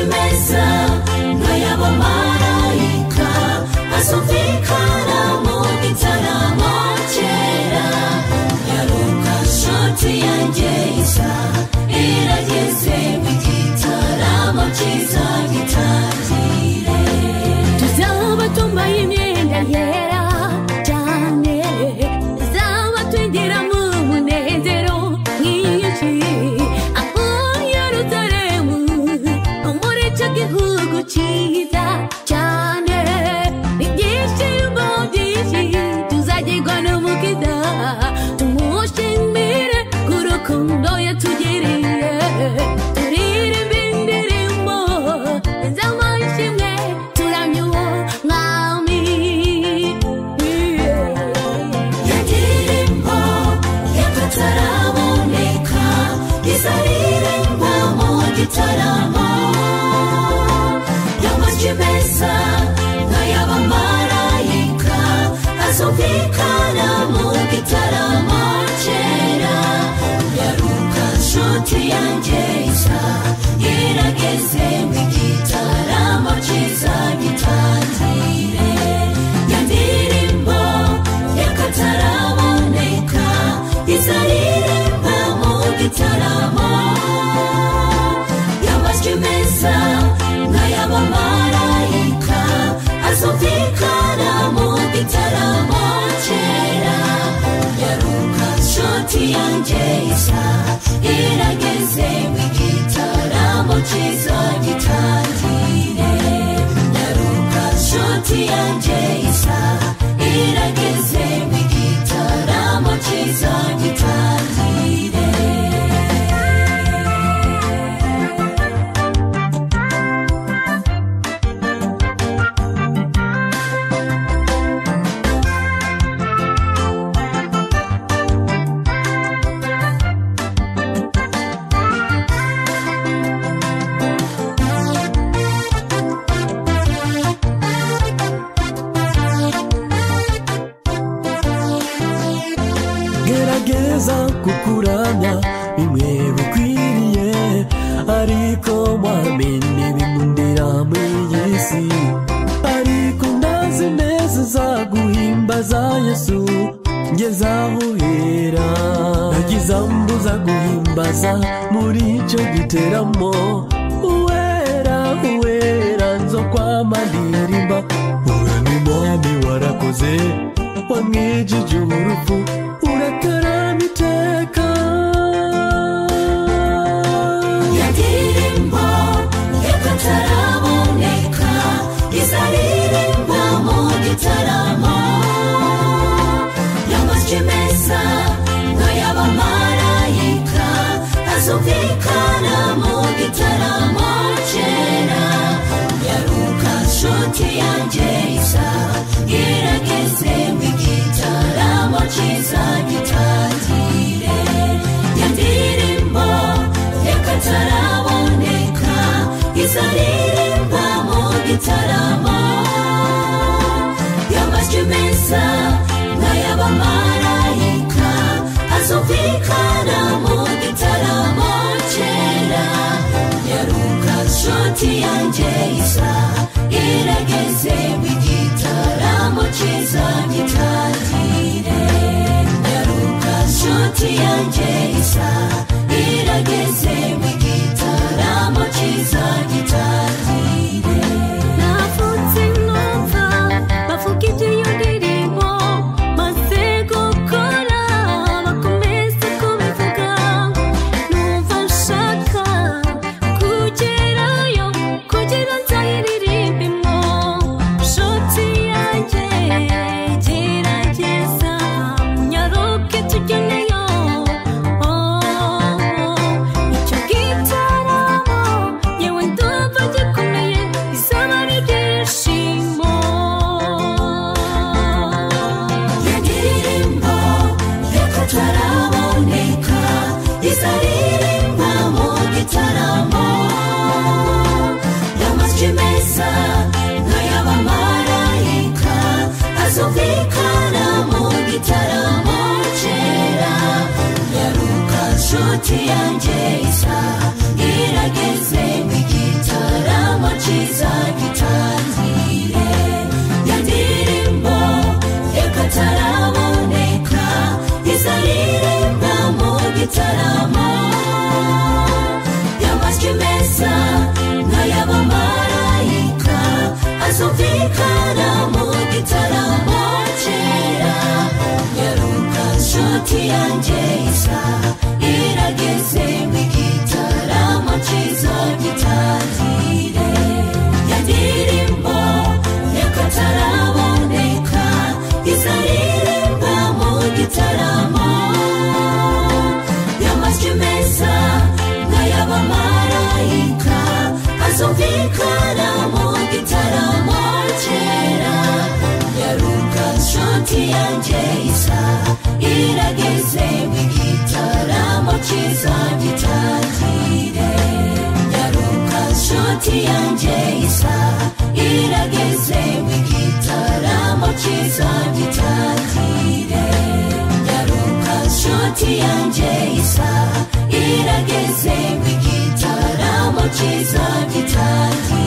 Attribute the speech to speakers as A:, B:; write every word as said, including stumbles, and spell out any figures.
A: meza nk'ay'abamarayika azumvikana mu gitaramo cyera. Nyaruka nshuti yanjye isaha irageze ngo igitaramo cyiza gitangire. Tuzaba tumbaye imyenda yera cyane, tuzaba twinjira mu munezero mwinshi aho Yerusalemu muri icyo gihugu cyiza cyane. Ibyishimo byinshi tuzagirwa n'umukiza, tumushimire ku rukundo yatugiriye. Turirimbe indirimbo z'amashimwe turamye uwo mwami. Ya ndirimbo y'akataraboneka izaririmbwa mu gitaramo. Y'amajwi meza nk'ay'abamarayika azumvikana mu gitaramo cyera. Nyaruka nshuti yanjye isaha irageze ngo igitaramo cyiza gitangire. Ya ndirimbo y'akataraboneka izaririmbwa mu gitaramo. Y'amajwi meza nk'ay'abamarayika azumvikana mu gitaramo cyera. Nyaruka nshuti yanjye isaha irageze ngo igitaramo cyiza gitangire. Nyaruka nshuti yanjye isaha irageze ngo igitaramo cyiza gitangire.
B: Gerageza kukuramya bimwe bikwiriye, ariko mwamenye bimundira muri si. Ariko ndazi neza zaguhimbaza Yesu ngeze aho hera. Nagize mbuza guhimbaza muri icyo giteramo. Uwera uwera nzo kwama ndirimba. Uwe ni mwami warakoze, wamwijije urupfu urakarama iteka.
A: Ya ndirimbo y'akataraboneka izaririmbwa mu gitaramo. Y'amajwi meza nk'ay'abamarayika azumvikana mu gitaramo cyera. Nyaruka nshuti yanjye isaha irageze ngo igitaramo cyiza gitangire. Ya ndirimbo y'akataraboneka izaririmbwa mu gitaramo. Y'amajwi meza nk'ay'abamarayika azumvikana mu gitaramo cyera. Nyaruka nshuti yanjye isaha irageze ngo igitaramo cyiza gitangire. Nyaruka nshuti yanjye isaha irageze ngo igitaramo cyiza gitangire. Navutse numva bavuga iby'iyo ndirimbo, maze gukora bakomeza kubivuga. Numva nshaka kugerayo kugira nzayiririmbemo. Nshuti yanjye gerageza unyaruke tujyaneyo. Oh. yanjye isa irageze ngo igitaramo cyiza gitangire. Ya ndirimbo y'akataraboneka izaririmba mu gitaramo, y'amajwi meza nk'ay'abamarayika azumvikana mu gitaramo cyera. Nyaruka nshuti yanjye isa irageze ngo igitaramo cyiza gitangire. Nyaruka nshuti yanjye isa irageze ngo igitaramo cyiza gitangire. Nyaruka nshuti yanjye isa irageze ngo igitaramo cyiza gitangire.